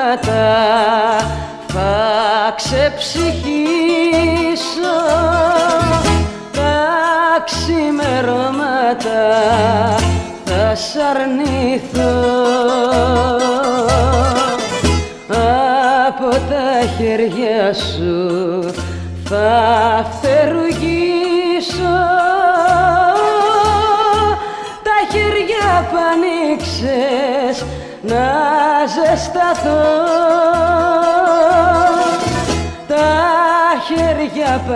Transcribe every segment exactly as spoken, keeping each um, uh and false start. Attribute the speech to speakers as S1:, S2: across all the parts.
S1: αρώματα θα ξεψυχήσω, τα ξημερώματα θα σ' αρνηθώ, από τα χέρια σου θα φτερουγήσω, τα χέρια που ανοίξες να ζεσταθώ, τα χέρια που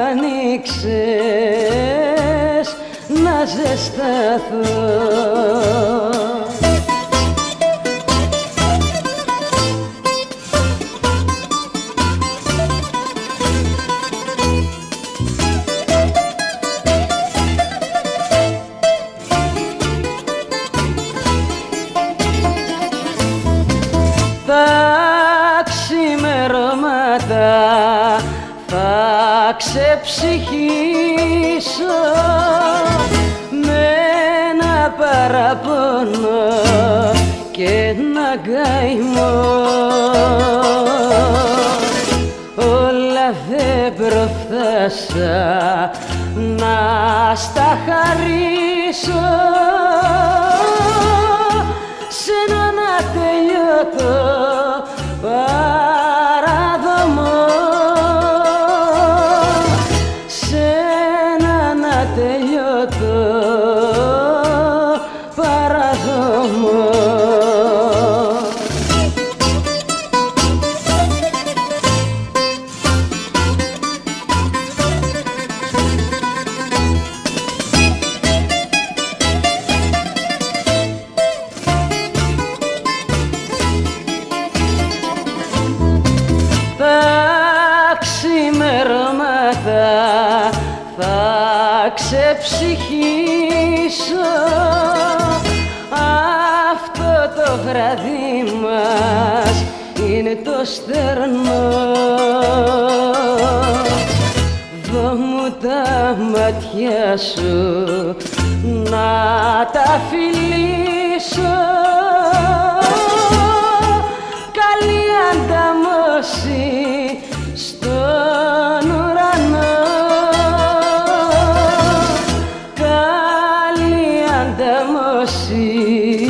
S1: ανοίξες να ζεσταθώ. Τα ξημερώματα θα ξεψυχήσω με ένα παραπονό και ένα καημό, όλα δεν προφθάσα να στα χαρίσω σ' έναν ατελειώτο παράδομο, σ' έναν ατελειώτο παράδομο. Τα ξημερώματα θα ξεψυχήσω, αυτό το βράδυ μας είναι το στερνό, δώ μου τα μάτια σου να τα φιλήσω, καλή ανταμώση στον ουρανό, καλή ανταμώση